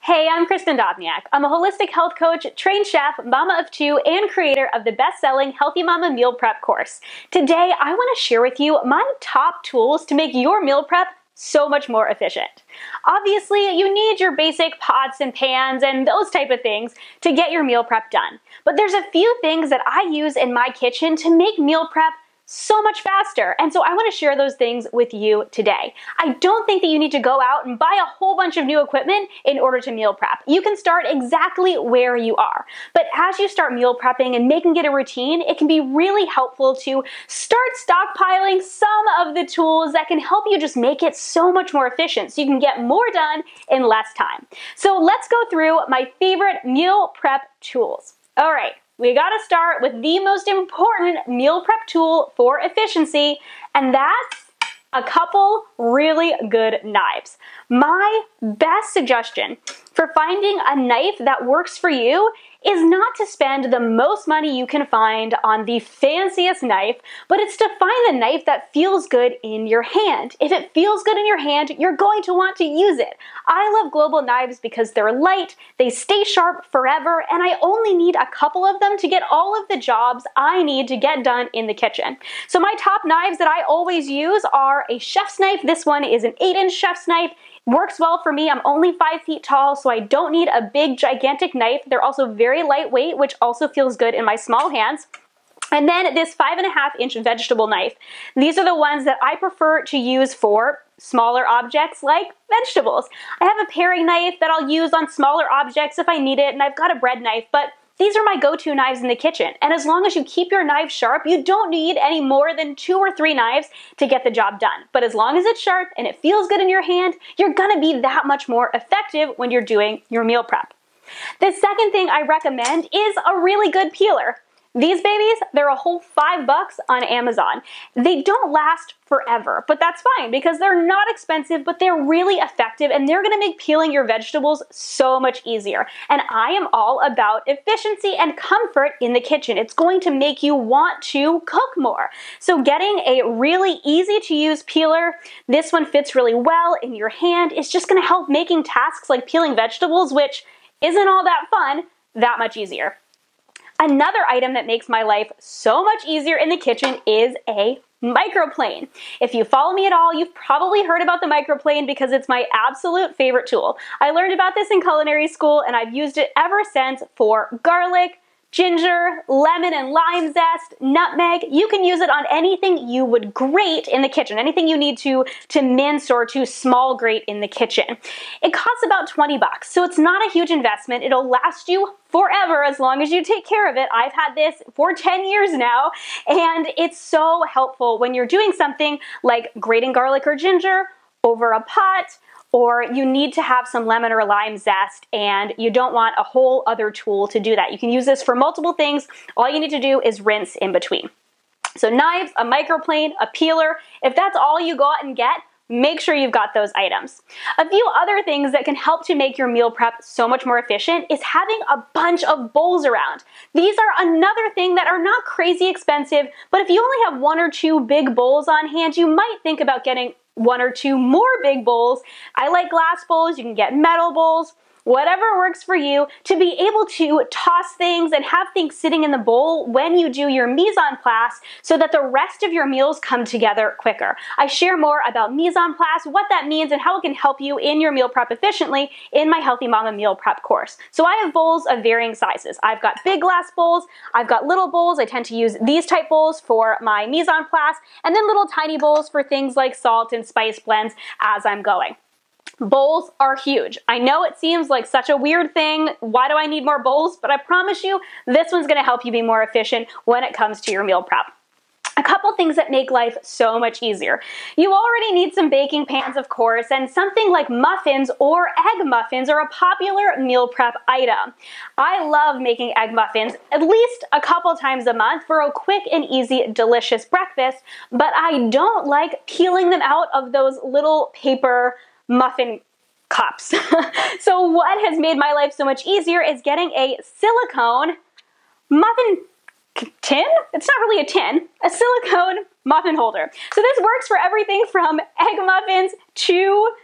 Hey, I'm Kristen Dovniak. I'm a holistic health coach, trained chef, mama of two, and creator of the best-selling Healthy Mama Meal Prep course. Today, I want to share with you my top tools to make your meal prep so much more efficient. Obviously, you need your basic pots and pans and those type of things to get your meal prep done. But there's a few things that I use in my kitchen to make meal prep so much faster. And so I want to share those things with you today. I don't think that you need to go out and buy a whole bunch of new equipment in order to meal prep. You can start exactly where you are. But as you start meal prepping and making it a routine, it can be really helpful to start stockpiling some of the tools that can help you just make it so much more efficient so you can get more done in less time. So let's go through my favorite meal prep tools. All right. We gotta start with the most important meal prep tool for efficiency, and that's a couple really good knives. My best suggestion for finding a knife that works for you is not to spend the most money you can find on the fanciest knife, but it's to find the knife that feels good in your hand. If it feels good in your hand, you're going to want to use it. I love Global knives because they're light, they stay sharp forever, and I only need a couple of them to get all of the jobs I need to get done in the kitchen. So my top knives that I always use are a chef's knife. This one is an 8-inch chef's knife. Works well for me. I'm only 5 feet tall, so I don't need a big, gigantic knife. They're also very lightweight, which also feels good in my small hands. And then this 5.5-inch vegetable knife. These are the ones that I prefer to use for smaller objects like vegetables. I have a paring knife that I'll use on smaller objects if I need it, and I've got a bread knife, but these are my go-to knives in the kitchen. And as long as you keep your knife sharp, you don't need any more than 2 or 3 knives to get the job done. But as long as it's sharp and it feels good in your hand, you're gonna be that much more effective when you're doing your meal prep. The second thing I recommend is a really good peeler. These babies, they're a whole $5 on Amazon. They don't last forever, but that's fine because they're not expensive, but they're really effective and they're gonna make peeling your vegetables so much easier. And I am all about efficiency and comfort in the kitchen. It's going to make you want to cook more. So getting a really easy to use peeler, this one fits really well in your hand, is just gonna help making tasks like peeling vegetables, which isn't all that fun, that much easier. Another item that makes my life so much easier in the kitchen is a microplane. If you follow me at all, you've probably heard about the microplane because it's my absolute favorite tool. I learned about this in culinary school and I've used it ever since for garlic, ginger, lemon and lime zest, nutmeg. You can use it on anything you would grate in the kitchen, anything you need to mince or to small grate in the kitchen. It costs about $20, so it's not a huge investment. It'll last you forever as long as you take care of it. I've had this for 10 years now, and it's so helpful when you're doing something like grating garlic or ginger over a pot, or you need to have some lemon or lime zest and you don't want a whole other tool to do that. You can use this for multiple things. All you need to do is rinse in between. So knives, a microplane, a peeler, if that's all you go out and get, make sure you've got those items. A few other things that can help to make your meal prep so much more efficient is having a bunch of bowls around. These are another thing that are not crazy expensive, but if you only have 1 or 2 big bowls on hand, you might think about getting 1 or 2 more big bowls. I like glass bowls, you can get metal bowls, whatever works for you, to be able to toss things and have things sitting in the bowl when you do your mise en place so that the rest of your meals come together quicker. I share more about mise en place, what that means, and how it can help you in your meal prep efficiently in my Healthy Mama Meal Prep course. So I have bowls of varying sizes. I've got big glass bowls, I've got little bowls. I tend to use these type bowls for my mise en place, and then little tiny bowls for things like salt and spice blends as I'm going. Bowls are huge. I know it seems like such a weird thing. Why do I need more bowls? But I promise you, this one's gonna help you be more efficient when it comes to your meal prep. A couple things that make life so much easier. You already need some baking pans, of course, and something like muffins or egg muffins are a popular meal prep item. I love making egg muffins at least a couple times a month for a quick and easy, delicious breakfast, but I don't like peeling them out of those little paper muffin cups. So what has made my life so much easier is getting a silicone muffin tin? It's not really a tin, a silicone muffin holder. So this works for everything from egg muffins to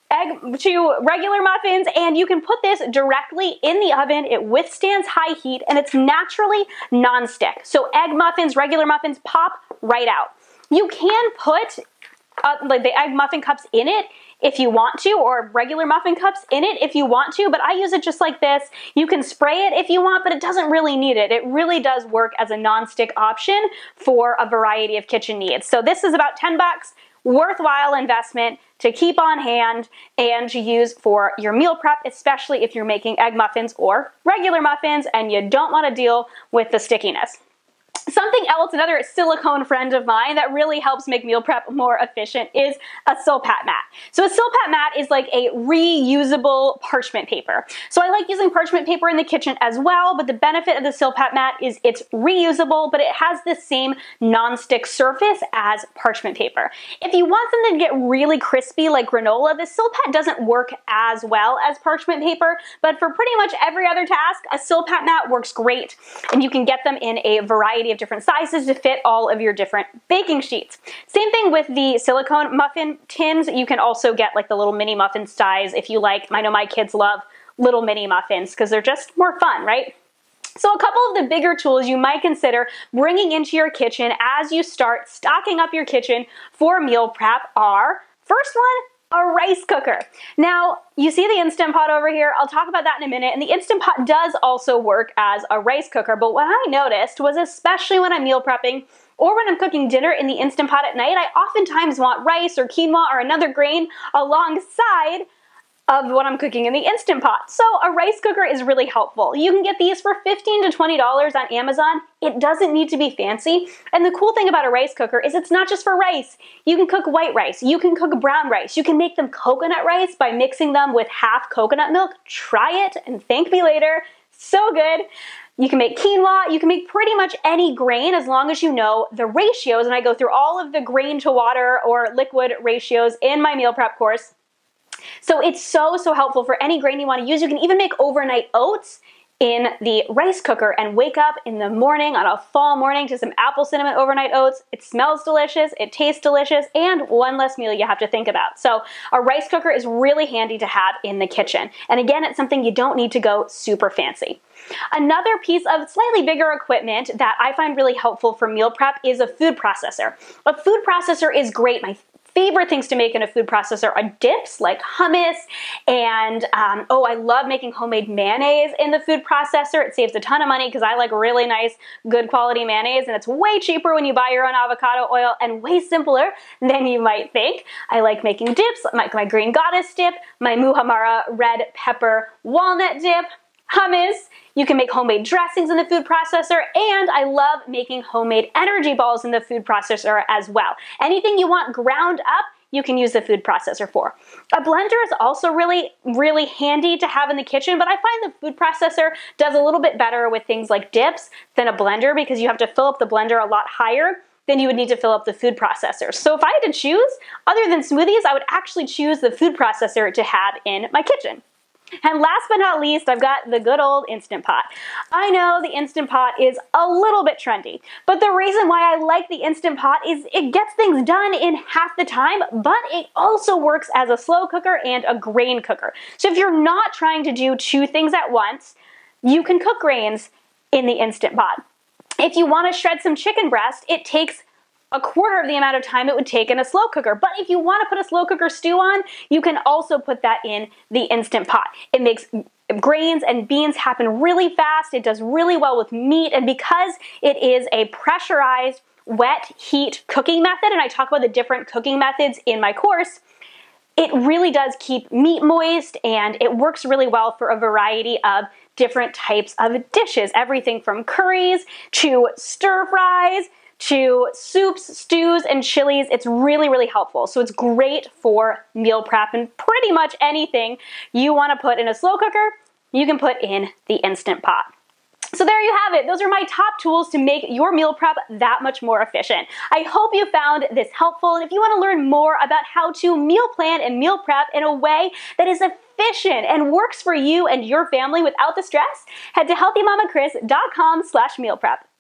egg to regular muffins, and you can put this directly in the oven. It withstands high heat and it's naturally non-stick. So egg muffins, regular muffins pop right out. You can put like the egg muffin cups in it if you want to, or regular muffin cups in it if you want to, but I use it just like this. You can spray it if you want, but it doesn't really need it. It really does work as a non-stick option for a variety of kitchen needs. So this is about 10 bucks, worthwhile investment to keep on hand and to use for your meal prep, especially if you're making egg muffins or regular muffins and you don't want to deal with the stickiness. Something else, another silicone friend of mine that really helps make meal prep more efficient is a Silpat mat. So a Silpat mat is like a reusable parchment paper. So I like using parchment paper in the kitchen as well, but the benefit of the Silpat mat is it's reusable, but it has the same non-stick surface as parchment paper. If you want something to get really crispy like granola, the Silpat doesn't work as well as parchment paper, but for pretty much every other task, a Silpat mat works great, and you can get them in a variety of different sizes to fit all of your different baking sheets. Same thing with the silicone muffin tins. You can also get like the little mini muffin size if you like. I know my kids love little mini muffins because they're just more fun, right? So a couple of the bigger tools you might consider bringing into your kitchen as you start stocking up your kitchen for meal prep are, first one, a rice cooker. Now, you see the Instant Pot over here? I'll talk about that in a minute, and the Instant Pot does also work as a rice cooker, but what I noticed was, especially when I'm meal prepping or when I'm cooking dinner in the Instant Pot at night, I oftentimes want rice or quinoa or another grain alongside of what I'm cooking in the Instant Pot. So a rice cooker is really helpful. You can get these for $15 to $20 on Amazon. It doesn't need to be fancy. And the cool thing about a rice cooker is it's not just for rice. You can cook white rice. You can cook brown rice. You can make them coconut rice by mixing them with half coconut milk. Try it and thank me later. So good. You can make quinoa. You can make pretty much any grain as long as you know the ratios. And I go through all of the grain to water or liquid ratios in my meal prep course. So it's so helpful for any grain you want to use. You can even make overnight oats in the rice cooker and wake up in the morning on a fall morning to some apple cinnamon overnight oats. It smells delicious, it tastes delicious, and one less meal you have to think about. So a rice cooker is really handy to have in the kitchen. And again, it's something you don't need to go super fancy. Another piece of slightly bigger equipment that I find really helpful for meal prep is a food processor. A food processor is great. My favorite things to make in a food processor are dips like hummus, and I love making homemade mayonnaise in the food processor. It saves a ton of money because I like really nice, good quality mayonnaise, and it's way cheaper when you buy your own avocado oil and way simpler than you might think. I like making dips, my Green Goddess dip, my Muhammara red pepper walnut dip, hummus. You can make homemade dressings in the food processor, and I love making homemade energy balls in the food processor as well. Anything you want ground up, you can use the food processor for. A blender is also really handy to have in the kitchen, but I find the food processor does a little bit better with things like dips than a blender because you have to fill up the blender a lot higher than you would need to fill up the food processor. So if I had to choose, other than smoothies, I would actually choose the food processor to have in my kitchen. And last but not least, I've got the good old Instant Pot. I know the Instant Pot is a little bit trendy, but the reason why I like the Instant Pot is it gets things done in half the time, but it also works as a slow cooker and a grain cooker. So if you're not trying to do two things at once, you can cook grains in the Instant Pot. If you want to shred some chicken breast, it takes a quarter of the amount of time it would take in a slow cooker. But if you want to put a slow cooker stew on, you can also put that in the Instant Pot. It makes grains and beans happen really fast. It does really well with meat. And because it is a pressurized wet heat cooking method, and I talk about the different cooking methods in my course, it really does keep meat moist, and it works really well for a variety of different types of dishes. Everything from curries to stir fries to soups, stews, and chilies. It's really helpful. So it's great for meal prep, and pretty much anything you want to put in a slow cooker, you can put in the Instant Pot. So there you have it. Those are my top tools to make your meal prep that much more efficient. I hope you found this helpful, and if you want to learn more about how to meal plan and meal prep in a way that is efficient and works for you and your family without the stress, head to healthymamakris.com/mealprep.